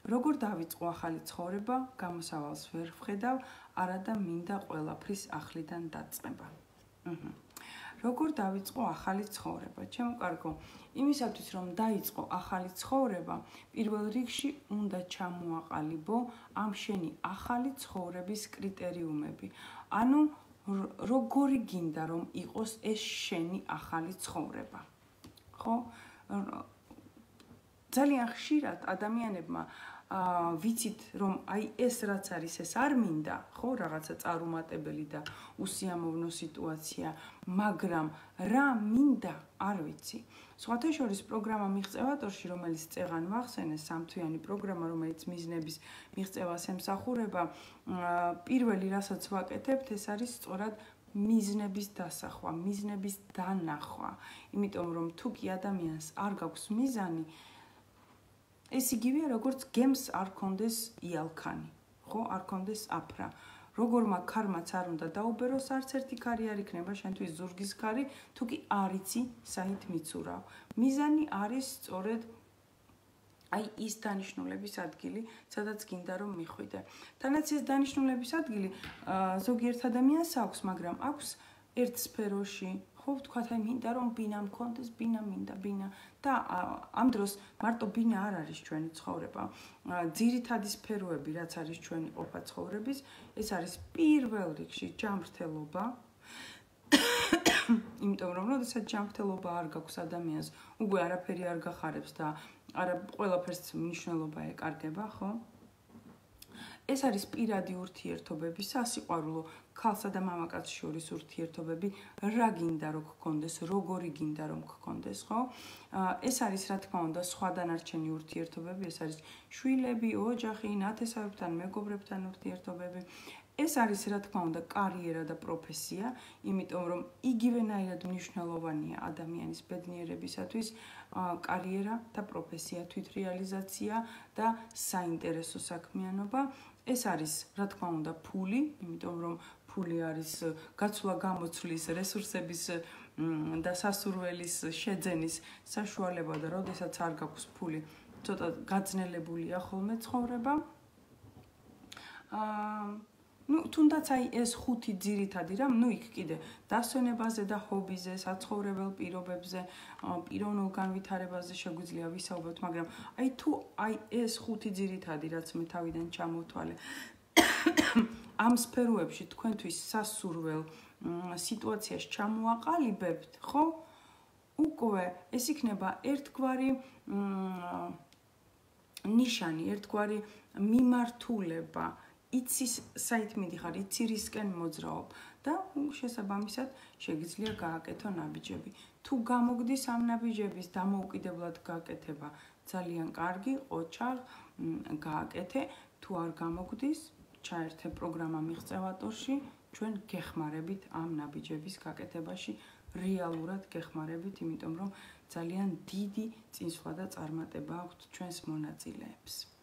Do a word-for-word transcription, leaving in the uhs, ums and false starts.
როგორ დავიწყო ახალი ცხოვრება, გამოსავალს ვერ ვხედავ, არადა მინდა ყველაფრის ახლიდან დაწყება. აჰა. როგორ დავიწყო ახალი ცხოვრება? ჩემო კარგო, იმისათვის რომ დაიწყო ახალი ცხოვრება, პირველ რიგში უნდა ჩამოაყალიბო ამ შენი ახალი ცხოვრების კრიტერიუმები. ანუ როგორი გინდა რომ იყოს ეს შენი ახალი ცხოვრება? ხო? ძალიან ხშირად ადამიანებმა აა ვიცით რომ აი ეს რაც არის ეს არ მინდა, ხო, რაღაცა წარუმატებელი და უსიამოვნო სიტუაცია, მაგრამ რა მინდა, არ ვიცი. სხვათა შორის პროგრამა მიღწევატორში, რომელიც წეღან ვახსენე, სამთვიანი პროგრამა, რომელიც მიზნების მიღწევას ემსახურება, პირველი რასაც ვაკეთებთ, ეს არის სწორად მიზნების დასახვა, მიზნების დანახვა. იმიტომ რომ თუ კი ადამიანს არ გაქვს მიზანი, ეს იგივეა როგორც გემს არ კონდეს იალქანი, ხო, არ კონდეს აფრა. როგორმა ქარმაც არ უნდა დაუბეროს, არც ერთი ქარი არ იქნება შენთვის ზურგის ქარი, თუ კი არ იცი საით მიცურავ. მიზანი არის სწორედ აი ის დანიშნულების ადგილი, სადაც გინდა რომ მიხვიდე. თანაც ეს დანიშნულების ადგილი ზოგიერთ ადამიანს აქვს, მაგრამ აქვს ერთ სფეროში, ხო, ვთქვათ, აი მინდა რომ ბინა მქონდეს, ბინა მინდა, ბინა და ამ დროს მარტო ბინა არ არის ჩვენი ცხოვრება. ძირითადი სფეროები, რაც არის ჩვენი ყოფა ცხოვრების, ეს არის პირველ რიგში ჯანმრთელობა. იმიტომ რომ როდესაც ჯანმრთელობა არ გაქვს ადამიანს, უკვე არაფერი არ გახარებს და არა ყველაფერს მნიშვნელობა ეკარგება, ხო? ეს არის პირადი ურთიერთობები, სასიყვარულო ქალსა და მამაკაცს შორის ურთიერთობები, რა გინდა რომ გქონდეს, როგორი გინდა რომ გქონდეს, ხო? ეს არის რა თქმა უნდა სხვა დანარჩენი ურთიერთობები, ეს არის შვილები, ოჯახი, ნათესავებთან, მეგობრებთან ურთიერთობები. ეს არის რა თქმა უნდა კარიერა და პროფესია, იმიტომ რომ იგივენაირად მნიშვნელოვანია ადამიანის ბედნიერებისათვის კარიერა და პროფესია, თვითრეალიზაცია და საინტერესო საქმიანობა. ეს არის რა თქმა უნდა ფული, იმიტომ რომ ფული არის გაცვლა-გამოცვლის, რესურსების და სასურველის შეძენის საშუალება და როდესაც არ გაქვს ფული, ცოტა გაძნელებულია ხოლმე ცხოვრება. აა ну, თუნდაც აი ეს ხუთი ძირითადი რამ, ну, იქ კიდე დასვენებაზე და ჰობიზე, საცხოვრებელ პირობებზე, პიროვნულ განვითარებაზე შეგვიძლია ვისაუბროთ, მაგრამ აი თუ აი ეს ხუთი ძირითადი, რაც მე თავიდან ჩამოვთვალე, ამ სფეროებში თქვენთვის სასურველ სიტუაციაში ჩამოაყალიბებთ, ხო? უკვე ეს იქნება ერთგვარი ნიშანი, ერთგვარი მიმართულება. იცის საით მიდიხარ, იცი რისკენ მოძრაობ და შესაბამისად შეგიძლია გააკეთო ნაბიჯები. თუ გამოგდის ამ ნაბიჯების დამოუკიდებლად გაკეთება, ძალიან კარგი, ოჩაღ, გააკეთე, თუ არ გამოგდის, ჩაერთე პროგრამა მიღწევატორში, ჩვენ გეხმარებით ამ ნაბიჯების გაკეთებაში, რეალურად გეხმარებით, იმიტომ რომ ძალიან დიდი წინსვლა და წარმატება აქვთ ჩვენს მონაწილეებს.